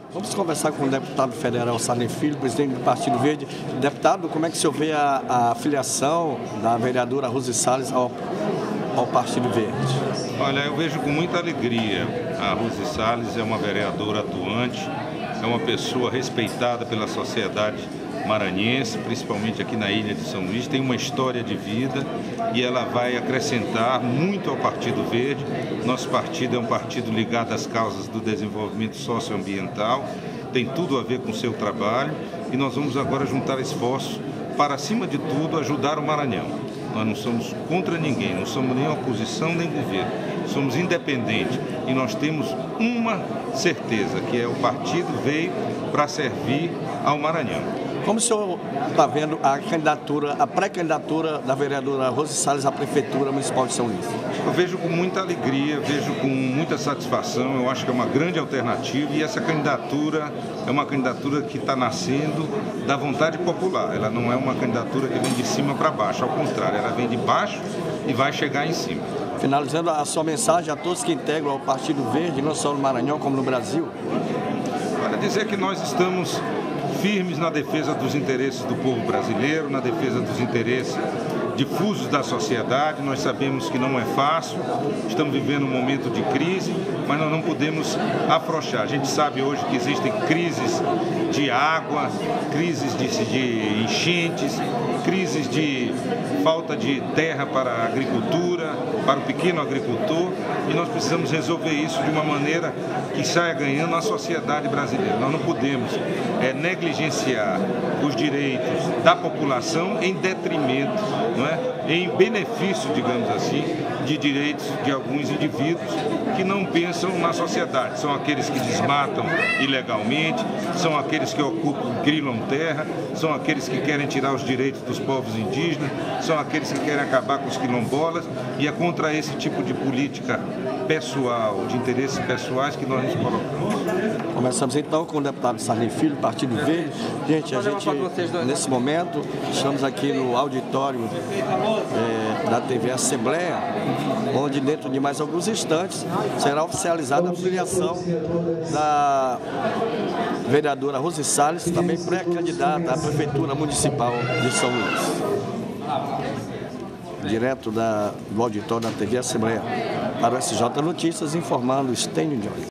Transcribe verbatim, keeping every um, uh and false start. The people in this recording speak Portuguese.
Vamos conversar com o deputado federal Sarney Filho, presidente do Partido Verde. Deputado, como é que o senhor vê a, a filiação da vereadora Rose Salles ao, ao Partido Verde? Olha, eu vejo com muita alegria. A Rose Salles é uma vereadora atuante, é uma pessoa respeitada pela sociedade maranhense, principalmente aqui na Ilha de São Luís, tem uma história de vida e ela vai acrescentar muito ao Partido Verde. Nosso partido é um partido ligado às causas do desenvolvimento socioambiental, tem tudo a ver com o seu trabalho e nós vamos agora juntar esforços para, acima de tudo, ajudar o Maranhão. Nós não somos contra ninguém, não somos nem oposição nem governo, somos independentes e nós temos uma certeza, que é o partido veio para servir ao Maranhão. Como o senhor está vendo a candidatura, a pré-candidatura da vereadora Rose Salles à Prefeitura Municipal de São Luís? Eu vejo com muita alegria, vejo com muita satisfação, eu acho que é uma grande alternativa e essa candidatura é uma candidatura que está nascendo da vontade popular, ela não é uma candidatura que vem de cima para baixo, ao contrário, ela vem de baixo e vai chegar em cima. Finalizando a sua mensagem a todos que integram o Partido Verde, não só no Maranhão como no Brasil. Para dizer que nós estamos firmes na defesa dos interesses do povo brasileiro, na defesa dos interesses difusos da sociedade. Nós sabemos que não é fácil, estamos vivendo um momento de crise, mas nós não podemos afrouxar. A gente sabe hoje que existem crises de água, crises de, de enchentes, crises de falta de terra para a agricultura, para o pequeno agricultor, e nós precisamos resolver isso de uma maneira que saia ganhando a sociedade brasileira. Nós não podemos é, negligenciar os direitos da população em detrimento, não é? Em benefício, digamos assim, de direitos de alguns indivíduos que não pensam na sociedade. São aqueles que desmatam ilegalmente, são aqueles que ocupam, grilam terra, são aqueles que querem tirar os direitos dos povos indígenas, são aqueles que querem acabar com os quilombolas, e é contra esse tipo de política pessoal, de interesses pessoais que nós nos colocamos. Começamos então com o deputado Sarney Filho, Partido Verde. Gente, a gente, nesse momento, estamos aqui no auditório é, da T V Assembleia, onde dentro de mais alguns instantes será oficializada a filiação da vereadora Rose Salles, também pré-candidata à Prefeitura Municipal de São Luís. Direto da, do auditório da T V Assembleia, para o S J Notícias, informando Estênio de Oliveira.